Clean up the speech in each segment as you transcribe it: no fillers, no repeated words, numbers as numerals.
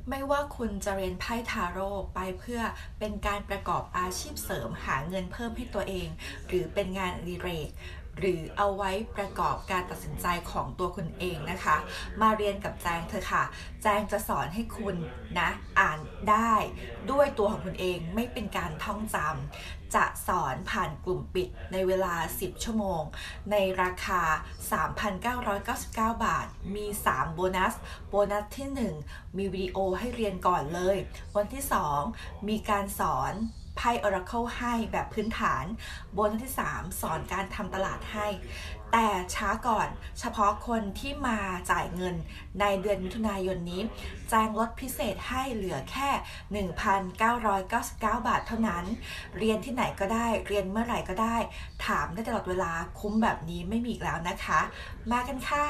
ไม่ว่าคุณจะเรียนไพ่ทาโร่ไปเพื่อเป็นการประกอบอาชีพเสริมหาเงินเพิ่มให้ตัวเองหรือเป็นงานอดิเรกหรือเอาไว้ประกอบการตัดสินใจของตัวคุณเองนะคะมาเรียนกับแจงเถอะค่ะแจงจะสอนให้คุณนะอ่านได้ด้วยตัวของคุณเองไม่เป็นการท่องจำจะสอนผ่านกลุ่มปิดในเวลา10ชั่วโมงในราคา 3,999 บาทมี3โบนัสที่1มีวิดีโอให้เรียนก่อนเลยวันที่2มีการสอนไพ่ Oracle ให้แบบพื้นฐานโบนัสที่3สอนการทำตลาดให้แต่ช้าก่อนเฉพาะคนที่มาจ่ายเงินในเดือนมิถุนายนนี้แจ้งลดพิเศษให้เหลือแค่ 1,999 บาทเท่านั้นเรียนที่ไหนก็ได้เรียนเมื่อไหร่ก็ได้ถามได้ตลอดเวลาคุ้มแบบนี้ไม่มีอีกแล้วนะคะมากันค่ะ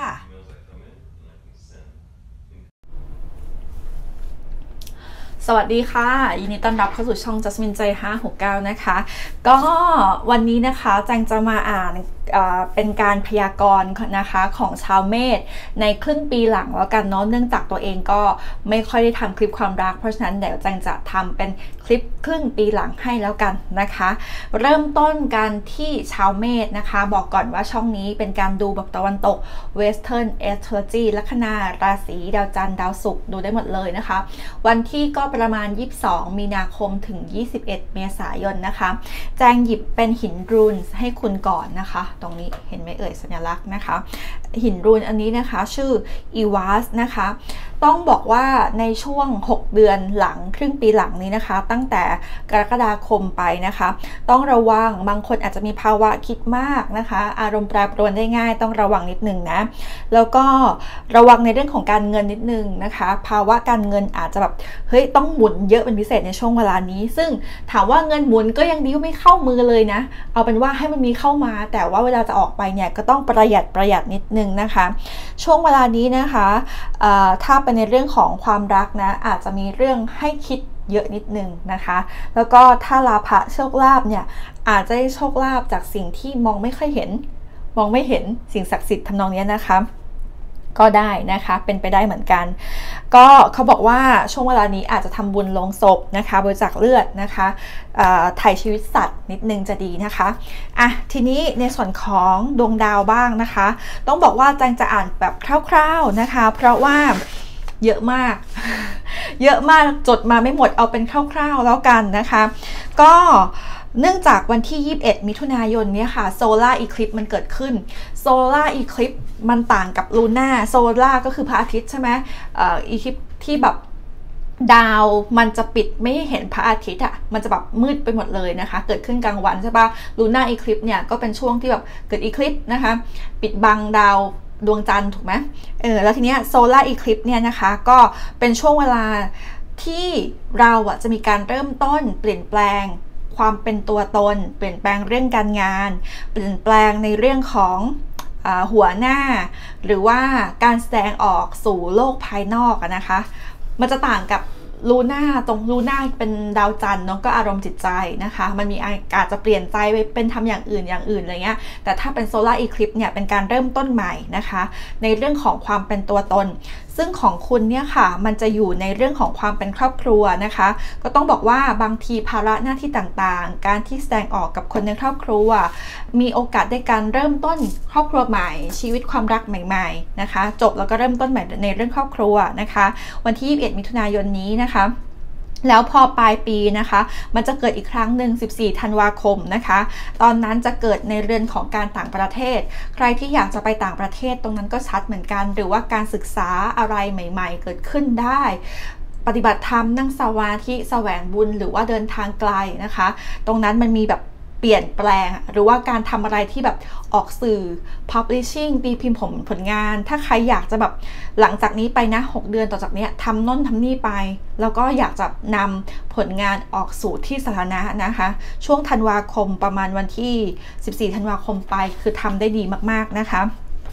สวัสดีค่ะยินดีต้อนรับเข้าสู่ช่อง Jasmine ใจ569นะคะก็วันนี้นะคะแจงจะมาอ่านเป็นการพยากรณ์นะคะของชาวเมษในครึ่งปีหลังแล้วกันเนาะเนื่องจากตัวเองก็ไม่ค่อยได้ทำคลิปความรักเพราะฉะนั้นเดี๋ยวแจงจะทำเป็นคลิปครึ่งปีหลังให้แล้วกันนะคะเริ่มต้นกันที่ชาวเมษนะคะบอกก่อนว่าช่องนี้เป็นการดูแบบตะวันตก Western Astrology ลัคนาราศีดาวจันทร์ดาวศุกร์ดูได้หมดเลยนะคะวันที่ก็ประมาณ22มีนาคมถึง21เมษายนนะคะแจงหยิบเป็นหินรูนให้คุณก่อนนะคะตรงนี้เห็นไหมเอ่ยสัญลักษณ์นะคะหินรูนอันนี้นะคะชื่ออีวาสนะคะต้องบอกว่าในช่วง6เดือนหลังครึ่งปีหลังนี้นะคะตั้งแต่กรกฎาคมไปนะคะต้องระวังบางคนอาจจะมีภาวะคิดมากนะคะอารมณ์แปรปรวนได้ง่ายต้องระวังนิดนึงนะแล้วก็ระวังในเรื่องของการเงินนิดนึงนะคะภาวะการเงินอาจจะแบบเฮ้ยต้องหมุนเยอะเป็นพิเศษในช่วงเวลานี้ซึ่งถามว่าเงินหมุนก็ยังดีไม่เข้ามือเลยนะเอาเป็นว่าให้มันมีเข้ามาแต่ว่าเวลาจะออกไปเนี่ยก็ต้องประหยัดนิดนึงนะคะช่วงเวลานี้นะคะถ้าเป็นในเรื่องของความรักนะอาจจะมีเรื่องให้คิดเยอะนิดนึงนะคะแล้วก็ถ้าลาภะโชคลาภเนี่ยอาจจะได้โชคลาภจากสิ่งที่มองไม่ค่อยเห็นสิ่งศักดิ์สิทธิ์ทำนองนี้นะคะก็ได้นะคะเป็นไปได้เหมือนกันก็เขาบอกว่าช่วงเวลานี้อาจจะทำบุญลงศพนะคะบริจาคเลือดนะคะถ่ายชีวิตสัตว์นิดนึงจะดีนะคะอ่ะทีนี้ในส่วนของดวงดาวบ้างนะคะต้องบอกว่าจังจะอ่านแบบคร่าวๆนะคะเพราะว่าเยอะมากจดมาไม่หมดเอาเป็นคร่าวๆแล้วกันนะคะก็เนื่องจากวันที่21มิถุนายนเนี่ยค่ะโซลาร์อีคลิปมันเกิดขึ้นโซลาร์อีคลิปมันต่างกับลูน่าโซลาร์ก็คือพระอาทิตย์ใช่ไหมอีคลิปที่แบบดาวมันจะปิดไม่เห็นพระอาทิตย์อ่ะมันจะแบบมืดไปหมดเลยนะคะเกิดขึ้นกลางวันใช่ปะลูน่าอีคลิปเนี่ยก็เป็นช่วงที่แบบเกิดอีคลิปนะคะปิดบังดาวดวงจันทร์ถูกไหมแล้วทีเนี้ยโซลาร์อีคลิปเนี่ยนะคะก็เป็นช่วงเวลาที่เราอ่ะจะมีการเริ่มต้นเปลี่ยนแปลงความเป็นตัวตนเปลี่ยนแปลงเรื่องการงานเปลี่ยนแปลงในเรื่องของหัวหน้าหรือว่าการแสดงออกสู่โลกภายนอกนะคะมันจะต่างกับลูน่าตรงลูน่าเป็นดาวจันทร์เนาะก็อารมณ์จิตใจนะคะมันมีอาจจะเปลี่ยนใจไปเป็นทำอย่างอื่นอะไรเงี้ยแต่ถ้าเป็นโซลาร์อีคลิปเนี่ยเป็นการเริ่มต้นใหม่นะคะในเรื่องของความเป็นตัวตนซึ่งของคุณเนี่ยค่ะมันจะอยู่ในเรื่องของความเป็นครอบครัวนะคะก็ต้องบอกว่าบางทีภาระหน้าที่ต่างๆการที่แสดงออกกับคนในครอบครัวมีโอกาสในการเริ่มต้นครอบครัวใหม่ชีวิตความรักใหม่ๆนะคะจบแล้วก็เริ่มต้นใหม่ในเรื่องครอบครัวนะคะวันที่21มิถุนายนนี้นะคะแล้วพอปลายปีนะคะมันจะเกิดอีกครั้งหนึ่ง14ธันวาคมนะคะตอนนั้นจะเกิดในเรือนของการต่างประเทศใครที่อยากจะไปต่างประเทศตรงนั้นก็ชัดเหมือนกันหรือว่าการศึกษาอะไรใหม่ๆเกิดขึ้นได้ปฏิบัติธรรมนั่งสมาธิแสวงบุญหรือว่าเดินทางไกลนะคะตรงนั้นมันมีแบบเปลี่ยนแปลงหรือว่าการทำอะไรที่แบบออกสื่อ publishing ตีพิมพ์ผลงานถ้าใครอยากจะแบบหลังจากนี้ไปนะ6เดือนต่อจากนี้ทำโน่นทำนี่ไปแล้วก็อยากจะนำผลงานออกสู่ที่สาธารณะนะคะช่วงธันวาคมประมาณวันที่14ธันวาคมไปคือทำได้ดีมากๆนะคะ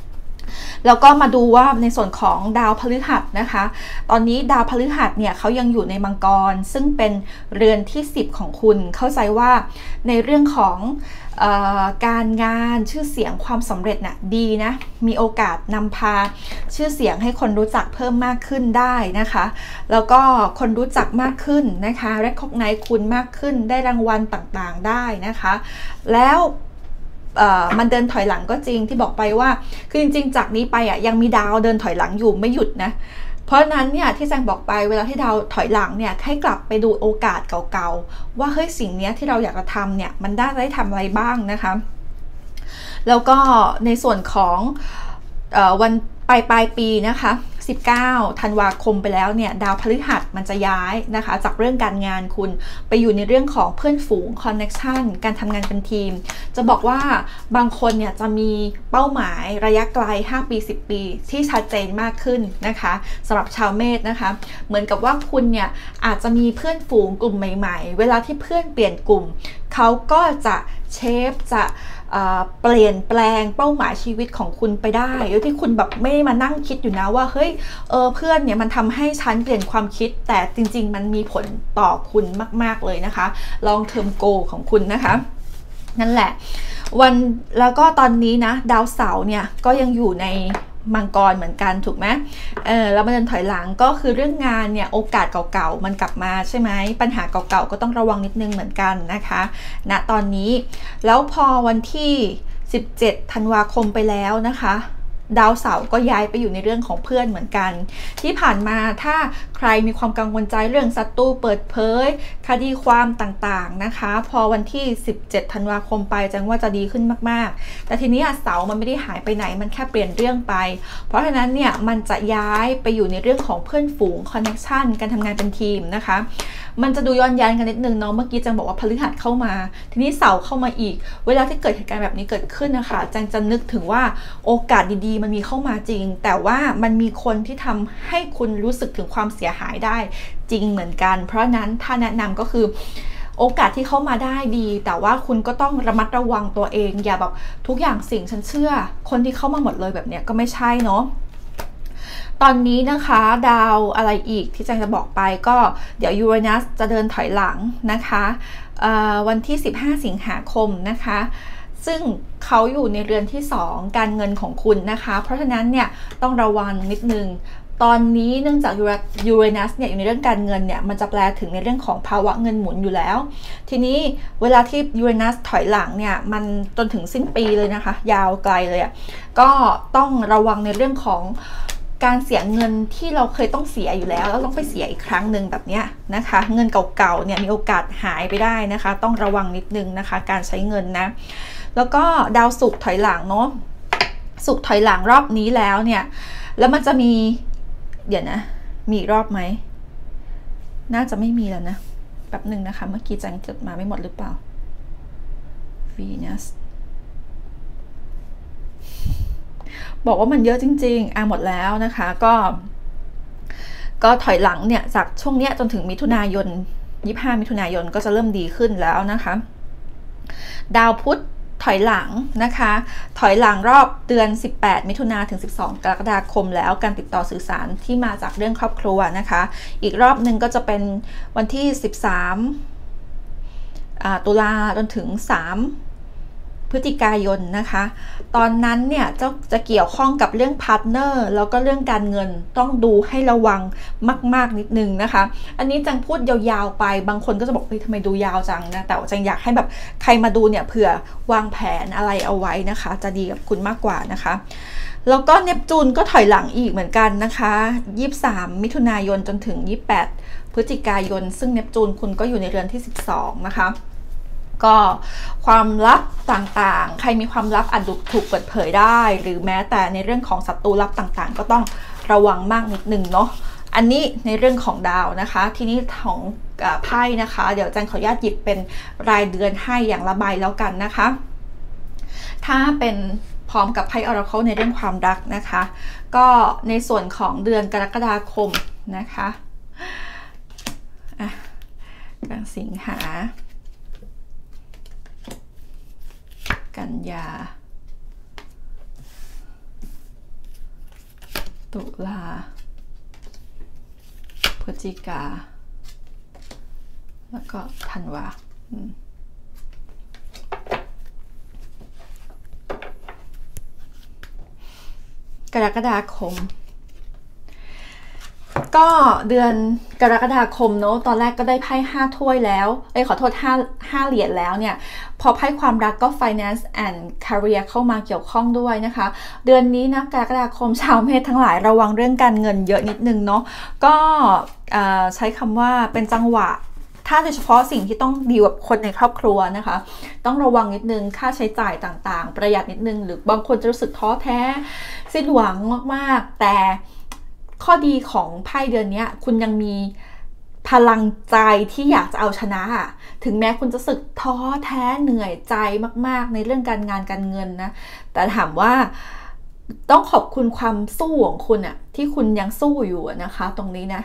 แล้วก็มาดูว่าในส่วนของดาวพฤหัสนะคะตอนนี้ดาวพฤหัสเนี่ยเขายังอยู่ในมังกรซึ่งเป็นเรือนที่10ของคุณเข้าใจว่าในเรื่องของการงานชื่อเสียงความสำเร็จน่ะดีนะมีโอกาสนำพาชื่อเสียงให้คนรู้จักเพิ่มมากขึ้นได้นะคะแล้วก็คนรู้จักมากขึ้นนะคะrecognizeคุณมากขึ้นได้รางวัลต่างๆได้นะคะแล้วมันเดินถอยหลังก็จริงที่บอกไปว่าคือจริงๆจากนี้ไปยังมีดาวเดินถอยหลังอยู่ไม่หยุดนะเพราะนั้นเนี่ยที่แจงบอกไปเวลาที่ดาวถอยหลังเนี่ยให้กลับไปดูโอกาสเก่าๆว่าเฮ้ยสิ่งนี้ที่เราอยากจะทำเนี่ยมันได้ทำอะไรบ้างนะคะแล้วก็ในส่วนของวันปลายปีนะคะ19 ธันวาคมไปแล้วเนี่ยดาวพฤหัสมันจะย้ายนะคะจากเรื่องการงานคุณไปอยู่ในเรื่องของเพื่อนฝูงคอนเนคชั่นการทำงานเป็นทีมจะบอกว่าบางคนเนี่ยจะมีเป้าหมายระยะไกล5 ปี 10 ปีที่ชัดเจนมากขึ้นนะคะสำหรับชาวเมษนะคะเหมือนกับว่าคุณเนี่ยอาจจะมีเพื่อนฝูงกลุ่มใหม่ๆเวลาที่เพื่อนเปลี่ยนกลุ่มเขาก็จะเชฟจะเปลี่ยนแปลงเป้าหมายชีวิตของคุณไปได้โดยที่คุณแบบไม่มานั่งคิดอยู่นะว่าเฮ้ยเพื่อนเนี่ยมันทำให้ฉันเปลี่ยนความคิดแต่จริงๆมันมีผลต่อคุณมากๆเลยนะคะ long term goal ของคุณนะคะนั่นแหละแล้วก็ตอนนี้นะดาวเสาร์เนี่ยก็ยังอยู่ในมังกรเหมือนกันถูกไหมแล้วมันเดินถอยหลังก็คือเรื่องงานเนี่ยโอกาสเก่าๆมันกลับมาใช่ไหมปัญหาเก่าๆก็ต้องระวังนิดนึงเหมือนกันนะคะณตอนนี้แล้วพอวันที่17 ธันวาคมไปแล้วนะคะดาวเสาร์ก็ย้ายไปอยู่ในเรื่องของเพื่อนเหมือนกันที่ผ่านมาถ้าใครมีความกังวลใจเรื่องศัตรูเปิดเผยคดีความต่างๆนะคะพอวันที่17 ธันวาคมไปจังว่าจะดีขึ้นมากๆแต่ทีนี้เสาร์มันไม่ได้หายไปไหนมันแค่เปลี่ยนเรื่องไปเพราะฉะนั้นเนี่ยมันจะย้ายไปอยู่ในเรื่องของเพื่อนฝูงคอนเนคชั่นการทำงานเป็นทีมนะคะมันจะดูย้อนแย้งกันนิดนึงเนาะเมื่อกี้จังบอกว่าพฤหัสเข้ามาทีนี้เสาร์เข้ามาอีกเวลาที่เกิดเหตุการณ์แบบนี้เกิดขึ้นนะคะจังจะนึกถึงว่าโอกาสดีๆมันมีเข้ามาจริงแต่ว่ามันมีคนที่ทำให้คุณรู้สึกถึงความเสียหายได้จริงเหมือนกันเพราะนั้นถ้าแนะนำก็คือโอกาสที่เข้ามาได้ดีแต่ว่าคุณก็ต้องระมัดระวังตัวเองอย่าแบบทุกอย่างสิ่งฉันเชื่อคนที่เข้ามาหมดเลยแบบเนี้ยก็ไม่ใช่เนาะตอนนี้นะคะดาวอะไรอีกที่จังจะบอกไปก็เดี๋ยวยูเรนัสจะเดินถอยหลังนะคะวันที่15 สิงหาคมนะคะซึ่งเขาอยู่ในเรือนที่2การเงินของคุณนะคะเพราะฉะนั้นเนี่ยต้องระวังนิดนึงตอนนี้เนื่องจากยูเรนัสเนี่ยอยู่ในเรื่องการเงินเนี่ยมันจะแปลถึงในเรื่องของภาวะเงินหมุนอยู่แล้วทีนี้เวลาที่ยูเรนัสถอยหลังเนี่ยมันจนถึงสิ้นปีเลยนะคะยาวไกลเลยก็ต้องระวังในเรื่องของการเสียเงินที่เราเคยต้องเสียอยู่แล้วต้องไปเสียอีกครั้งหนึ่งแบบนี้นะคะเงินเก่าๆเนี่ยมีโอกาสหายไปได้นะคะต้องระวังนิดนึงนะคะการใช้เงินนะแล้วก็ดาวศุกร์ถอยหลังเนาะศุกร์ถอยหลังรอบนี้แล้วเนี่ยแล้วมันจะมีเดี๋ยวนะมีรอบไหมน่าจะไม่มีแล้วนะแป๊บหนึ่งนะคะเมื่อกี้จังจดมาไม่หมดหรือเปล่า Venus บอกว่ามันเยอะจริงๆหมดแล้วนะคะก็ถอยหลังเนี่ยจากช่วงเนี้ยจนถึงมิถุนายน25 มิถุนายนก็จะเริ่มดีขึ้นแล้วนะคะดาวพุธถอยหลังนะคะถอยหลังรอบเดือน18 มิถุนายนถึง12 กรกฎาคมแล้วการติดต่อสื่อสารที่มาจากเรื่องครอบครัวนะคะอีกรอบหนึ่งก็จะเป็นวันที่13 ตุลาจนถึง3 พฤศจิกายนนะคะตอนนั้นเนี่ยจะเกี่ยวข้องกับเรื่องพาร์ทเนอร์แล้วก็เรื่องการเงินต้องดูให้ระวังมากๆนิดนึงนะคะอันนี้จังพูดยาวๆไปบางคนก็จะบอกเฮ้ยทำไมดูยาวจังนะแต่จังอยากให้แบบใครมาดูเนี่ยเผื่อวางแผนอะไรเอาไว้นะคะจะดีกับคุณมากกว่านะคะแล้วก็เนปจูนก็ถอยหลังอีกเหมือนกันนะคะ23 มิถุนายนจนถึง28 พฤศจิกายนซึ่งเนปจูนคุณก็อยู่ในเรือนที่12นะคะก็ความลับต่างๆใครมีความลับอาจถูกเปิดเผยได้หรือแม้แต่ในเรื่องของศัตรูลับต่างๆก็ต้องระวังมากนิดนึงเนาะอันนี้ในเรื่องของดาวนะคะทีนี้ของไพ่นะคะเดี๋ยวจันขออนุญาตหยิบเป็นรายเดือนให้อย่างละใบแล้วกันนะคะถ้าเป็นพร้อมกับไพ่ Oracle ในเรื่องความรักนะคะก็ในส่วนของเดือนกรกฎาคมนะคะกลางสิงหากันยาตุลาพฤศจิกาแล้วก็ธันวากรกฎาคมก็เดือนกรกฎาคมเนาะตอนแรกก็ได้ไพ่5ถ้วยแล้วขอโทษ5เหรียญแล้วเนี่ยพอไพ่ความรักก็ finance and career เข้ามาเกี่ยวข้องด้วยนะคะเดือนนี้นะกรกฎาคมชาวเมษทั้งหลายระวังเรื่องการเงินเยอะนิดนึงเนาะก็ใช้คำว่าเป็นจังหวะถ้าโดยเฉพาะสิ่งที่ต้องดีกับคนในครอบครัวนะคะต้องระวังนิดนึงค่าใช้จ่ายต่างๆประหยัดนิดนึงหรือบางคนจะรู้สึกท้อแท้สิ้นหวังมากๆแต่ข้อดีของไพ่เดือนนี้คุณยังมีพลังใจที่อยากจะเอาชนะถึงแม้คุณจะรู้สึกท้อแท้เหนื่อยใจมากๆในเรื่องการงานการเงินนะแต่ถามว่าต้องขอบคุณความสู้ของคุณที่คุณยังสู้อยู่นะคะตรงนี้นะ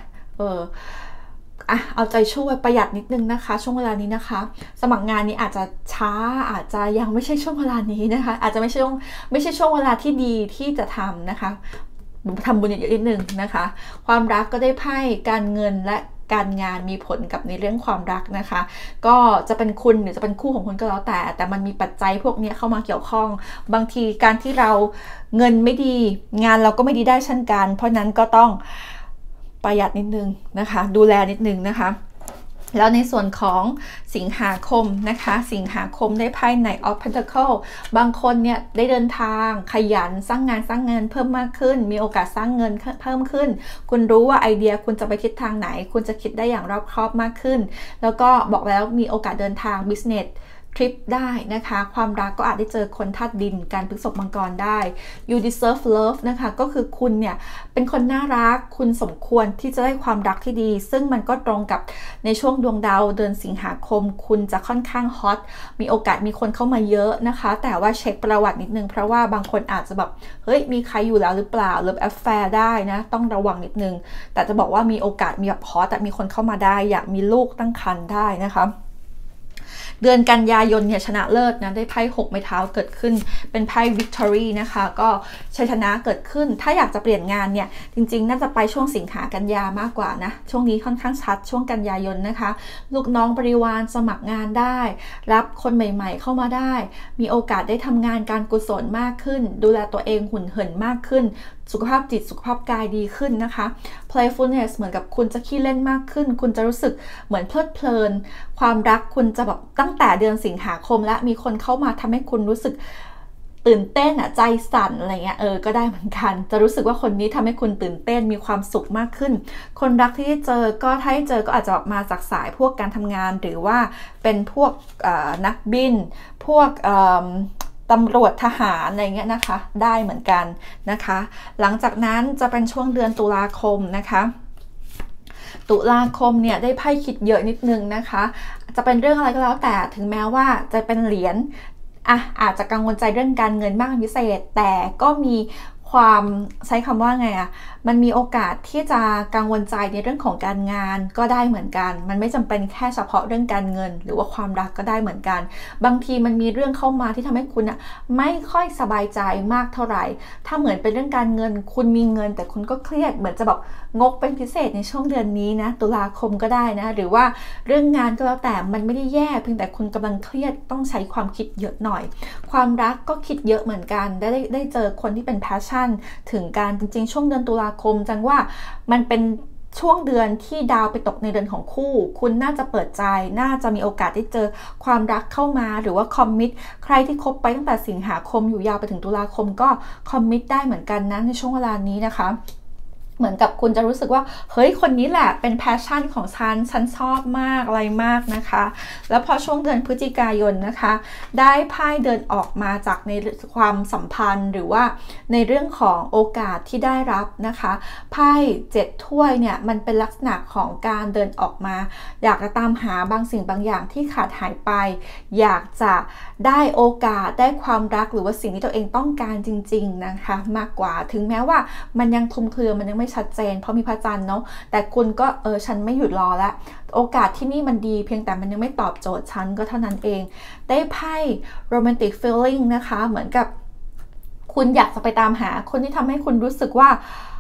เอาใจช่วยประหยัดนิดนึงนะคะช่วงเวลานี้นะคะสมัครงานนี้อาจจะช้าอาจจะยังไม่ใช่ช่วงเวลานี้นะคะอาจจะไม่ใช่ช่วงเวลาที่ดีที่จะทำนะคะทำบุญเยอะๆนิดนึงนะคะความรักก็ได้ไพ่การเงินและการงานมีผลกับในเรื่องความรักนะคะก็จะเป็นคุณหรือจะเป็นคู่ของคุณก็แล้วแต่มันมีปัจจัยพวกนี้เข้ามาเกี่ยวข้องบางทีการที่เราเงินไม่ดีงานเราก็ไม่ดีได้เช่นกันเพราะนั้นก็ต้องประหยัดนิดนึงนะคะดูแลนิดนึงนะคะแล้วในส่วนของสิงหาคมนะคะสิงหาคมได้ไพ่ Knight of Pentacles บางคนเนี่ยได้เดินทางขยันสร้างงานเพิ่มมากขึ้นมีโอกาสสร้างเงินเพิ่มขึ้นคุณรู้ว่าไอเดียคุณจะไปทิศทางไหนคุณจะคิดได้อย่างรอบคอบมากขึ้นแล้วก็บอกแล้วมีโอกาสเดินทาง businessทริปได้นะคะความรักก็อาจได้เจอคนธาตุดินการพฤษภมังกรได้ you deserve love นะคะก็คือคุณเนี่ยเป็นคนน่ารักคุณสมควรที่จะได้ความรักที่ดีซึ่งมันก็ตรงกับในช่วงดวงดาวเดือนสิงหาคมคุณจะค่อนข้างฮอตมีโอกาสมีคนเข้ามาเยอะนะคะแต่ว่าเช็คประวัตินิดนึงเพราะว่าบางคนอาจจะแบบเฮ้ยมีใครอยู่แล้วหรือเปล่าเลิฟแอฟแฟร์ได้นะต้องระวังนิดนึงแต่จะบอกว่ามีโอกาสมีแบบฮอตแต่มีคนเข้ามาได้อยากมีลูกตั้งครรภ์ได้นะคะเดือนกันยายนเนี่ยชนะเลิศนะได้ไพ่6ไม้เท้าเกิดขึ้นเป็นไพ่ Victory นะคะก็ชัยชนะเกิดขึ้นถ้าอยากจะเปลี่ยนงานเนี่ยจริงๆน่าจะไปช่วงสิงหากันยามากกว่านะช่วงนี้ค่อนข้างชัดช่วงกันยายนนะคะลูกน้องบริวารสมัครงานได้รับคนใหม่ๆเข้ามาได้มีโอกาสได้ทำงานการกุศลมากขึ้นดูแลตัวเองหุ่นเหินมากขึ้นสุขภาพจิตสุขภาพกายดีขึ้นนะคะ playfulness เหมือนกับคุณจะขี้เล่นมากขึ้นคุณจะรู้สึกเหมือนเพลิดเพลินความรักคุณจะแบบตั้งแต่เดือนสิงหาคมและมีคนเข้ามาทำให้คุณรู้สึกตื่นเต้นใจสั่นอะไรเงี้ยก็ได้เหมือนกันจะรู้สึกว่าคนนี้ทำให้คุณตื่นเต้นมีความสุขมากขึ้นคนรักที่ได้เจอก็ถ้าให้เจอก็อาจจะมาจากสายพวกการทำงานหรือว่าเป็นพวกนักบินพวกตำรวจทหารอะไรเงี้ยนะคะได้เหมือนกันนะคะหลังจากนั้นจะเป็นช่วงเดือนตุลาคมนะคะตุลาคมเนี่ยได้ไพ่คิดเยอะนิดนึงนะคะจะเป็นเรื่องอะไรก็แล้วแต่ถึงแม้ว่าจะเป็นเหรียญอาจจะกังวลใจเรื่องการเงินมากเป็นพิเศษแต่ก็มีความใช้คำว่าไงมันมีโอกาสที่จะกังวลใจในเรื่องของการงานก็ได้เหมือนกันมันไม่จำเป็นแค่เฉพาะเรื่องการเงินหรือว่าความรักก็ได้เหมือนกันบางทีมันมีเรื่องเข้ามาที่ทำให้คุณไม่ค่อยสบายใจมากเท่าไหร่ถ้าเหมือนเป็นเรื่องการเงินคุณมีเงินแต่คุณก็เครียดเหมือนจะแบบงกเป็นพิเศษในช่วงเดือนนี้นะตุลาคมก็ได้นะหรือว่าเรื่องงานก็แล้วแต่มันไม่ได้แย่เพียงแต่คุณกำลังเครียดต้องใช้ความคิดเยอะหน่อยความรักก็คิดเยอะเหมือนกันได้เจอคนที่เป็น passion ถึงการจริงๆช่วงเดือนตุลาคมจังว่ามันเป็นช่วงเดือนที่ดาวไปตกในเดือนของคู่คุณน่าจะเปิดใจน่าจะมีโอกาสได้เจอความรักเข้ามาหรือว่าคอมมิตใครที่คบไปตั้งแต่สิงหาคมอยู่ยาวไปถึงตุลาคมก็คอมมิตได้เหมือนกันนะในช่วงเวลานี้นะคะเหมือนกับคุณจะรู้สึกว่าเฮ้ยคนนี้แหละเป็นแพชชั่นของฉันชอบมากอะไรมากนะคะแล้วพอช่วงเดือนพฤศจิกายนนะคะได้ไพ่เดินออกมาจากในความสัมพันธ์หรือว่าในเรื่องของโอกาสที่ได้รับนะคะไพ่7ถ้วยเนี่ยมันเป็นลักษณะของการเดินออกมาอยากจะตามหาบางสิ่งบางอย่างที่ขาดหายไปอยากจะได้โอกาสได้ความรักหรือว่าสิ่งที่ตัวเองต้องการจริงๆนะคะมากกว่าถึงแม้ว่ามันยังคลุมเครือมันยังไม่ชัดเจนเพราะมีพระจันทร์เนาะแต่คุณก็ฉันไม่หยุดรอแล้วโอกาสที่นี่มันดีเพียงแต่มันยังไม่ตอบโจทย์ฉันก็เท่านั้นเองได้ไพ่ romantic feeling นะคะเหมือนกับคุณอยากจะไปตามหาคนที่ทำให้คุณรู้สึกว่า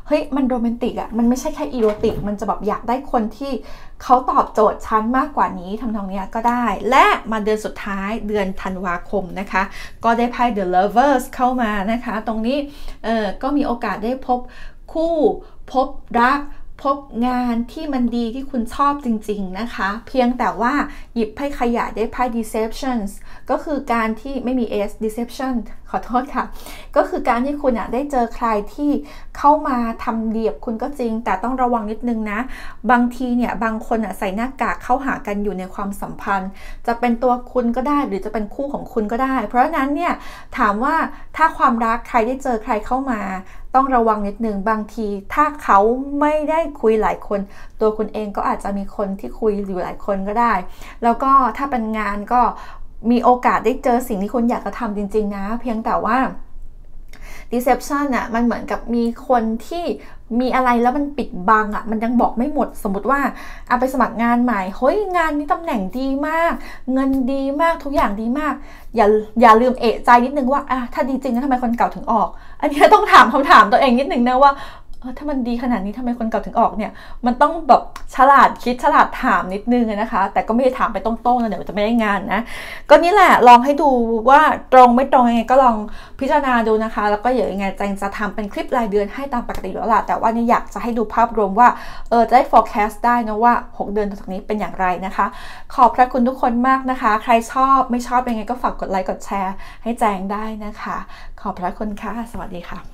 เฮ้ยมันโรแมนติกอ่ะมันไม่ใช่แค่อีโรติกมันจะแบบอยากได้คนที่เขาตอบโจทย์ฉันมากกว่านี้ทำนองเนี้ยก็ได้และมาเดือนสุดท้ายเดือนธันวาคมนะคะก็ได้ไพ่ The Lovers เข้ามานะคะตรงนี้ก็มีโอกาสได้พบคู่พบรักพบงานที่มันดีที่คุณชอบจริงๆนะคะเพียงแต่ว่าหยิบไพ่ขยะได้ไพ่ deceptions ก็คือการที่ไม่มี s deception ขอโทษค่ะก็คือการที่คุณได้เจอใครที่เข้ามาทำเดียบคุณก็จริงแต่ต้องระวังนิดนึงนะบางทีเนี่ยบางคนใส่หน้ากากเข้าหากันอยู่ในความสัมพันธ์จะเป็นตัวคุณก็ได้หรือจะเป็นคู่ของคุณก็ได้เพราะฉะนั้นเนี่ยถามว่าถ้าความรักใครได้เจอใครเข้ามาต้องระวังนิดนึงบางทีถ้าเขาไม่ได้คุยหลายคนตัวคุณเองก็อาจจะมีคนที่คุยอยู่หลายคนก็ได้แล้วก็ถ้าเป็นงานก็มีโอกาสได้เจอสิ่งที่คุณอยากจะทำจริงๆนะเพียงแต่ว่า deception มันเหมือนกับมีคนที่มีอะไรแล้วมันปิดบังมันยังบอกไม่หมดสมมติว่าเอาไปสมัครงานใหม่เฮ้ยงานนี้ตำแหน่งดีมากเงินดีมากทุกอย่างดีมากอย่าลืมเอะใจนิดนึงว่าถ้าดีจริงทำไมคนเก่าถึงออกอันนี้ต้องถามคำถามตัวเองนิดนึงนะว่าถ้ามันดีขนาดนี้ทำไมคนเก่าถึงออกเนี่ยมันต้องแบบฉลาดคิดฉลาดถามนิดนึงนะคะแต่ก็ไม่ได้ถามไปตรงๆนะเดี๋ยวจะไม่ได้งานนะก็นี่แหละลองให้ดูว่าตรงไม่ตรงยังไงก็ลองพิจารณาดูนะคะแล้วก็เดี๋ยวยังไงแจงจะทำเป็นคลิปรายเดือนให้ตามปกติแล้วล่ะแต่ว่านี่อยากจะให้ดูภาพรวมว่าจะได้ forecast ได้นะว่า6เดือนต่อจากนี้เป็นอย่างไรนะคะขอบพระคุณทุกคนมากนะคะใครชอบไม่ชอบยังไงก็ฝากกดไลค์กดแชร์ให้แจงได้นะคะขอบพระคุณค่ะสวัสดีค่ะ